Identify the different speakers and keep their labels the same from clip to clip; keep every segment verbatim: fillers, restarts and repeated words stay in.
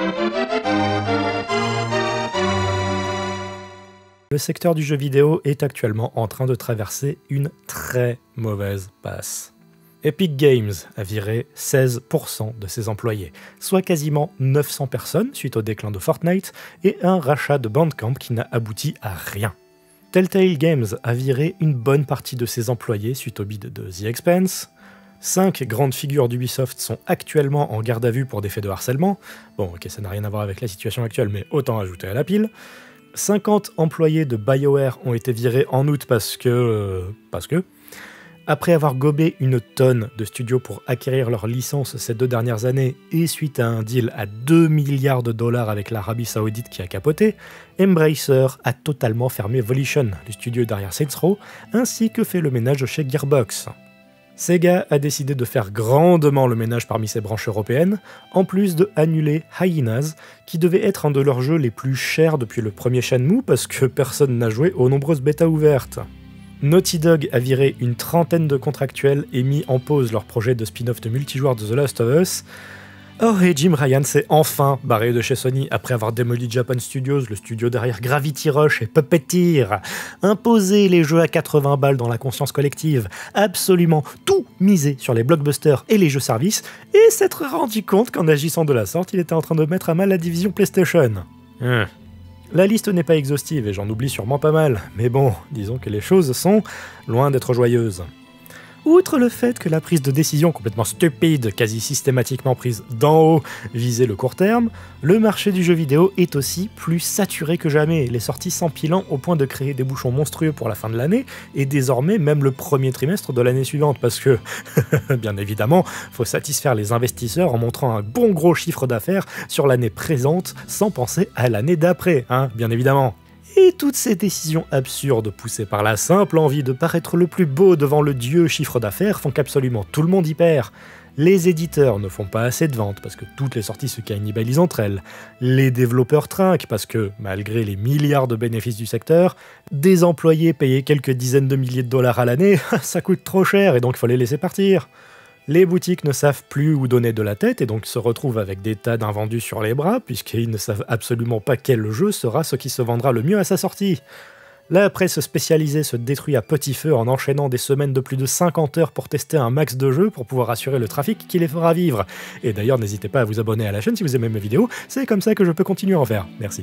Speaker 1: Le secteur du jeu vidéo est actuellement en train de traverser une très mauvaise passe. Epic Games a viré seize pour cent de ses employés, soit quasiment neuf cents personnes suite au déclin de Fortnite et un rachat de Bandcamp qui n'a abouti à rien. Telltale Games a viré une bonne partie de ses employés suite au bid de The Expanse. Cinq grandes figures d'Ubisoft sont actuellement en garde à vue pour des faits de harcèlement. Bon, ok, ça n'a rien à voir avec la situation actuelle, mais autant ajouter à la pile. cinquante employés de BioWare ont été virés en août parce que... Euh, parce que... Après avoir gobé une tonne de studios pour acquérir leurs licences ces deux dernières années et suite à un deal à deux milliards de dollars avec l'Arabie Saoudite qui a capoté, Embracer a totalement fermé Volition, le studio derrière Saints Row, ainsi que fait le ménage chez Gearbox. Sega a décidé de faire grandement le ménage parmi ses branches européennes, en plus de annuler Hyenas, qui devait être un de leurs jeux les plus chers depuis le premier Shenmue parce que personne n'a joué aux nombreuses bêtas ouvertes. Naughty Dog a viré une trentaine de contractuels et mis en pause leur projet de spin-off de multijoueur de The Last of Us. Oh, et Jim Ryan s'est enfin barré de chez Sony après avoir démoli Japan Studios, le studio derrière Gravity Rush et Puppeteer, imposé les jeux à quatre-vingts balles dans la conscience collective, absolument tout misé sur les blockbusters et les jeux services, et s'être rendu compte qu'en agissant de la sorte, il était en train de mettre à mal la division PlayStation. Hum. La liste n'est pas exhaustive et j'en oublie sûrement pas mal, mais bon, disons que les choses sont loin d'être joyeuses. Outre le fait que la prise de décision complètement stupide, quasi systématiquement prise d'en haut, visait le court terme, le marché du jeu vidéo est aussi plus saturé que jamais, les sorties s'empilant au point de créer des bouchons monstrueux pour la fin de l'année, et désormais même le premier trimestre de l'année suivante, parce que, bien évidemment, faut satisfaire les investisseurs en montrant un bon gros chiffre d'affaires sur l'année présente, sans penser à l'année d'après, hein, bien évidemment. Et toutes ces décisions absurdes poussées par la simple envie de paraître le plus beau devant le dieu chiffre d'affaires font qu'absolument tout le monde y perd. Les éditeurs ne font pas assez de ventes parce que toutes les sorties se cannibalisent entre elles. Les développeurs trinquent parce que, malgré les milliards de bénéfices du secteur, des employés payés quelques dizaines de milliers de dollars à l'année, ça coûte trop cher et donc il faut les laisser partir. Les boutiques ne savent plus où donner de la tête et donc se retrouvent avec des tas d'invendus sur les bras puisqu'ils ne savent absolument pas quel jeu sera ce qui se vendra le mieux à sa sortie. La presse spécialisée se détruit à petit feu en enchaînant des semaines de plus de cinquante heures pour tester un max de jeux pour pouvoir assurer le trafic qui les fera vivre. Et d'ailleurs n'hésitez pas à vous abonner à la chaîne si vous aimez mes vidéos, c'est comme ça que je peux continuer à en faire. Merci.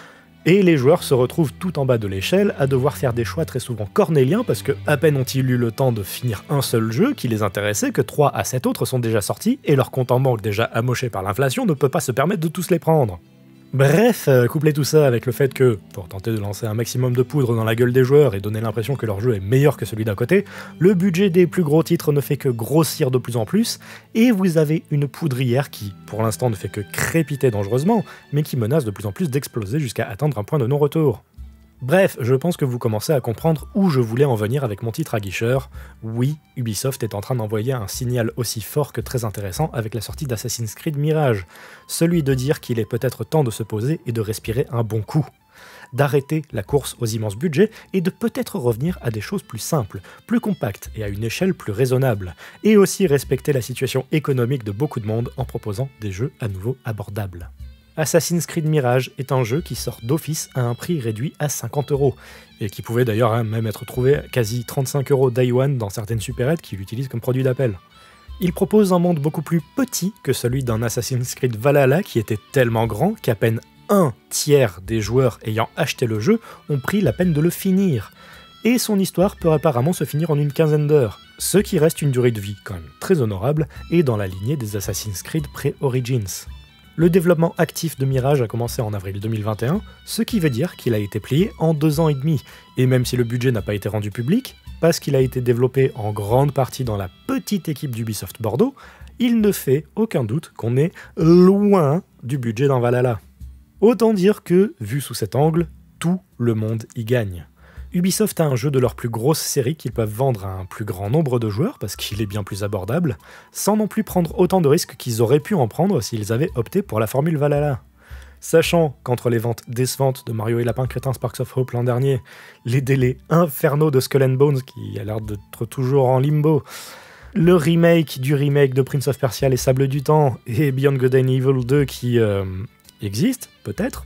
Speaker 1: Et les joueurs se retrouvent tout en bas de l'échelle à devoir faire des choix très souvent cornéliens parce que à peine ont-ils eu le temps de finir un seul jeu qui les intéressait que trois à sept autres sont déjà sortis et leur compte en banque déjà amoché par l'inflation ne peut pas se permettre de tous les prendre. Bref, euh, couplez tout ça avec le fait que, pour tenter de lancer un maximum de poudre dans la gueule des joueurs et donner l'impression que leur jeu est meilleur que celui d'à côté, le budget des plus gros titres ne fait que grossir de plus en plus, et vous avez une poudrière qui, pour l'instant, ne fait que crépiter dangereusement, mais qui menace de plus en plus d'exploser jusqu'à atteindre un point de non-retour. Bref, je pense que vous commencez à comprendre où je voulais en venir avec mon titre aguicheur. Oui, Ubisoft est en train d'envoyer un signal aussi fort que très intéressant avec la sortie d'Assassin's Creed Mirage, celui de dire qu'il est peut-être temps de se poser et de respirer un bon coup, d'arrêter la course aux immenses budgets et de peut-être revenir à des choses plus simples, plus compactes et à une échelle plus raisonnable, et aussi respecter la situation économique de beaucoup de monde en proposant des jeux à nouveau abordables. Assassin's Creed Mirage est un jeu qui sort d'office à un prix réduit à cinquante euros, et qui pouvait d'ailleurs hein, même être trouvé à quasi trente-cinq euros day one dans certaines supérettes qui l'utilisent comme produit d'appel. Il propose un monde beaucoup plus petit que celui d'un Assassin's Creed Valhalla qui était tellement grand qu'à peine un tiers des joueurs ayant acheté le jeu ont pris la peine de le finir. Et son histoire peut apparemment se finir en une quinzaine d'heures, ce qui reste une durée de vie quand même très honorable et dans la lignée des Assassin's Creed pré-Origins. Le développement actif de Mirage a commencé en avril deux mille vingt et un, ce qui veut dire qu'il a été plié en deux ans et demi, et même si le budget n'a pas été rendu public, parce qu'il a été développé en grande partie dans la petite équipe d'Ubisoft Bordeaux, il ne fait aucun doute qu'on est loin du budget d'un Valhalla. Autant dire que, vu sous cet angle, tout le monde y gagne. Ubisoft a un jeu de leur plus grosse série qu'ils peuvent vendre à un plus grand nombre de joueurs parce qu'il est bien plus abordable, sans non plus prendre autant de risques qu'ils auraient pu en prendre s'ils avaient opté pour la formule Valhalla. Sachant qu'entre les ventes décevantes de Mario et Lapin Crétin Sparks of Hope l'an dernier, les délais infernaux de Skull and Bones qui a l'air d'être toujours en limbo, le remake du remake de Prince of Persia Les Sables du Temps et Beyond Good and Evil deux qui... Euh, existe, peut-être,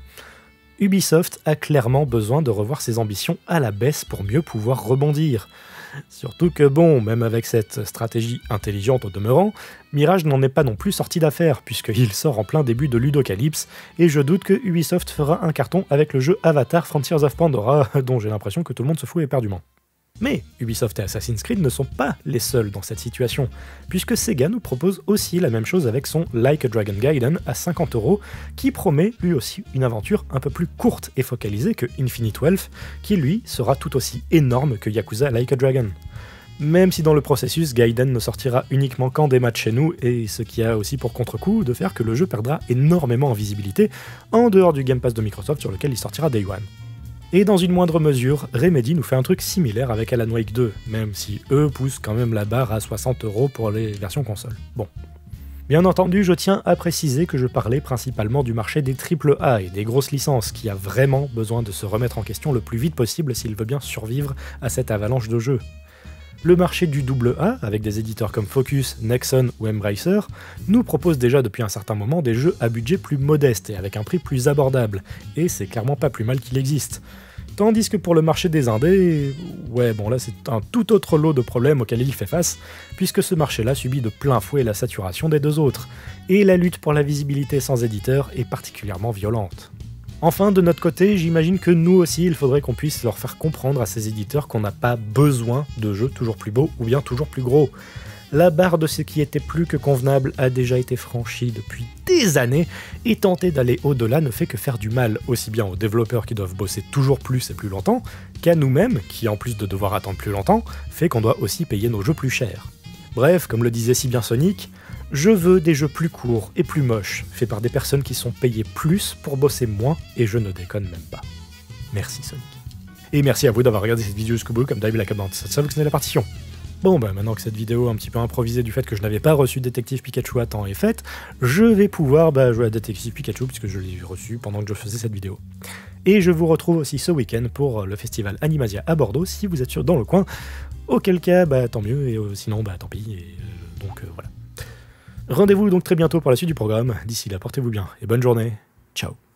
Speaker 1: Ubisoft a clairement besoin de revoir ses ambitions à la baisse pour mieux pouvoir rebondir. Surtout que bon, même avec cette stratégie intelligente au demeurant, Mirage n'en est pas non plus sorti d'affaire, puisqu'il sort en plein début de Ludocalypse, et je doute que Ubisoft fera un carton avec le jeu Avatar Frontiers of Pandora, dont j'ai l'impression que tout le monde se fout éperdument. Mais Ubisoft et Assassin's Creed ne sont pas les seuls dans cette situation, puisque Sega nous propose aussi la même chose avec son Like a Dragon Gaiden à cinquante euros, qui promet lui aussi une aventure un peu plus courte et focalisée que Infinite Wealth, qui lui sera tout aussi énorme que Yakuza Like a Dragon. Même si dans le processus, Gaiden ne sortira uniquement qu'en démat chez nous, et ce qui a aussi pour contre-coup de faire que le jeu perdra énormément en visibilité en dehors du Game Pass de Microsoft sur lequel il sortira Day One. Et dans une moindre mesure, Remedy nous fait un truc similaire avec Alan Wake deux, même si eux poussent quand même la barre à soixante euros pour les versions console. Bon. Bien entendu, je tiens à préciser que je parlais principalement du marché des triple A et des grosses licences, qui a vraiment besoin de se remettre en question le plus vite possible s'il veut bien survivre à cette avalanche de jeux. Le marché du double A, avec des éditeurs comme Focus, Nexon ou Embracer, nous propose déjà depuis un certain moment des jeux à budget plus modeste et avec un prix plus abordable, et c'est clairement pas plus mal qu'il existe. Tandis que pour le marché des indés, ouais bon là c'est un tout autre lot de problèmes auxquels il fait face, puisque ce marché-là subit de plein fouet la saturation des deux autres, et la lutte pour la visibilité sans éditeur est particulièrement violente. Enfin, de notre côté, j'imagine que nous aussi, il faudrait qu'on puisse leur faire comprendre à ces éditeurs qu'on n'a pas besoin de jeux toujours plus beaux ou bien toujours plus gros. La barre de ce qui était plus que convenable a déjà été franchie depuis des années, et tenter d'aller au-delà ne fait que faire du mal, aussi bien aux développeurs qui doivent bosser toujours plus et plus longtemps, qu'à nous-mêmes, qui en plus de devoir attendre plus longtemps, fait qu'on doit aussi payer nos jeux plus chers. Bref, comme le disait si bien Sonic, je veux des jeux plus courts et plus moches, faits par des personnes qui sont payées plus pour bosser moins, et je ne déconne même pas. Merci Sonic. Et merci à vous d'avoir regardé cette vidéo jusqu'au bout, comme d'habitude la commande, ça savait que ce n'est la partition. Bon bah maintenant que cette vidéo un petit peu improvisée du fait que je n'avais pas reçu Détective Pikachu à temps est faite, je vais pouvoir bah, jouer à Détective Pikachu puisque je l'ai reçu pendant que je faisais cette vidéo. Et je vous retrouve aussi ce week-end pour le festival Animasia à Bordeaux si vous êtes sur dans le coin, auquel cas bah tant mieux, et euh, sinon bah tant pis, et euh, donc euh, voilà. Rendez-vous donc très bientôt pour la suite du programme, d'ici là portez-vous bien et bonne journée, ciao.